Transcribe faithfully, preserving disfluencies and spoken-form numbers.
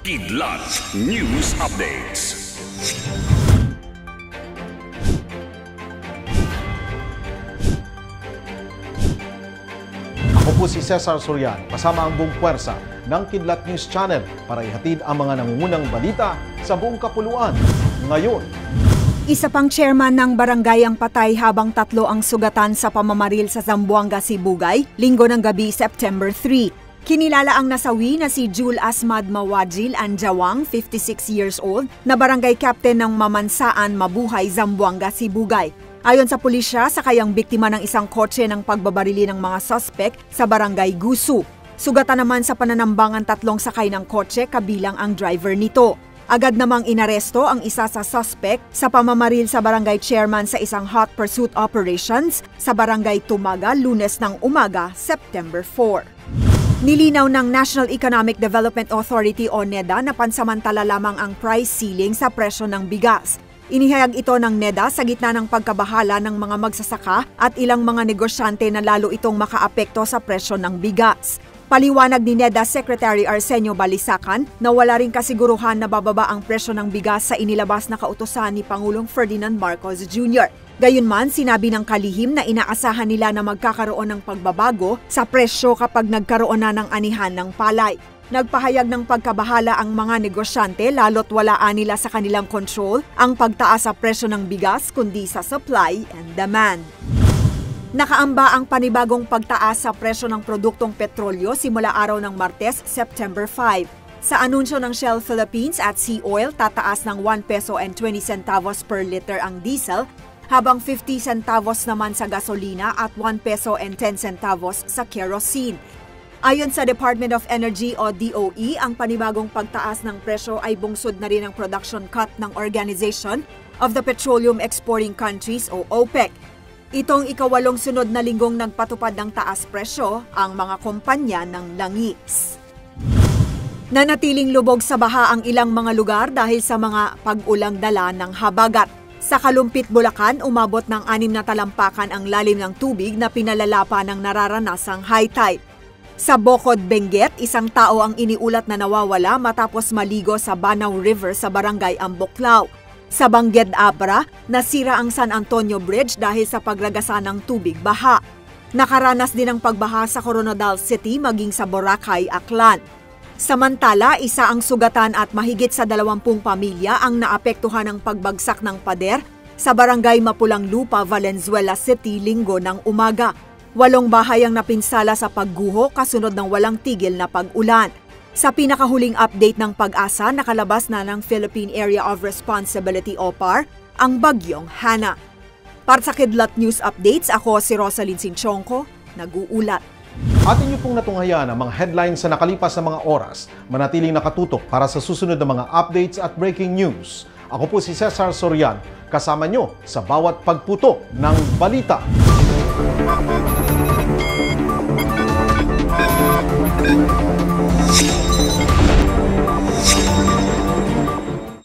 Kidlat News Updates. Ako po si Cesar Soriano, kasama ang buong puwersa ng Kidlat News Channel para ihatid ang mga nangungunang balita sa buong kapuluan. Ngayon, isa pang chairman ng barangay ang patay habang tatlo ang sugatan sa pamamaril sa Zamboanga, Sibugay, linggo ng gabi, September three. Kinilala ang nasawi na si Jul Asmad Mawajil Anjawang, fifty-six years old, na barangay captain ng Mamansaan, Mabuhay, Zamboanga, Sibugay. Ayon sa pulisya, sakay ang biktima ng isang kotse ng pagbabarili ng mga suspect sa barangay Gusu. Sugatan naman sa pananambangan tatlong sakay ng kotse kabilang ang driver nito. Agad namang inaresto ang isa sa suspect sa pamamaril sa barangay chairman sa isang hot pursuit operations sa barangay Tumaga, Lunes ng umaga, September four. Nilinaw ng National Economic Development Authority o NEDA na pansamantala lamang ang price ceiling sa presyo ng bigas. Inihayag ito ng NEDA sa gitna ng pagkabahala ng mga magsasaka at ilang mga negosyante na lalo itong makaapekto sa presyo ng bigas. Paliwanag ni NEDA Secretary Arsenio Balisacan na wala ring kasiguruhan na bababa ang presyo ng bigas sa inilabas na kautusan ni Pangulong Ferdinand Marcos Junior Gayunman, sinabi ng kalihim na inaasahan nila na magkakaroon ng pagbabago sa presyo kapag nagkaroon na ng anihan ng palay. Nagpahayag ng pagkabahala ang mga negosyante lalo't walaan nila sa kanilang control ang pagtaas sa presyo ng bigas kundi sa supply and demand. Nakaamba ang panibagong pagtaas sa presyo ng produktong petrolyo simula araw ng Martes, September five. Sa anunsyo ng Shell Philippines at Sea Oil, tataas ng one peso and twenty centavos per liter ang diesel, habang fifty centavos naman sa gasolina at one peso and ten centavos sa kerosene. Ayon sa Department of Energy o D O E, ang panibagong pagtaas ng presyo ay bungsod na rin ang production cut ng Organization of the Petroleum Exporting Countries o OPEC. Itong ikawalong sunod na linggong nagpatupad ng taas presyo ang mga kumpanya ng langis. Nanatiling lubog sa baha ang ilang mga lugar dahil sa mga pag-ulang dala ng habagat. Sa Kalumpit, Bulacan, umabot ng anim na talampakan ang lalim ng tubig na pinalala pa ng nararanasang high tide. Sa Bocod, Benguet, isang tao ang iniulat na nawawala matapos maligo sa Banaw River sa barangay Amboklao. Sa Bangged, Abra, nasira ang San Antonio Bridge dahil sa pagragasa ng tubig baha. Nakaranas din ng pagbaha sa Coronadal City maging sa Boracay, Aklan. Samantala, isa ang sugatan at mahigit sa dalawampung pamilya ang naapektuhan ng pagbagsak ng pader sa barangay Mapulang Lupa, Valenzuela City, linggo ng umaga. Walong bahay ang napinsala sa pagguho kasunod ng walang tigil na pag-ulan. Sa pinakahuling update ng Pag-asa, nakalabas na ng Philippine Area of Responsibility o P A R ang bagyong Hana. Para sa Kidlat News Updates, ako si Rosalyn Sinchonko, nag-uulat. Atin niyo pong natunghayan ang mga headlines sa nakalipas na mga oras. Manatiling nakatutok para sa susunod na mga updates at breaking news. Ako po si Cesar Soriano, kasama niyo sa bawat pagputo ng balita.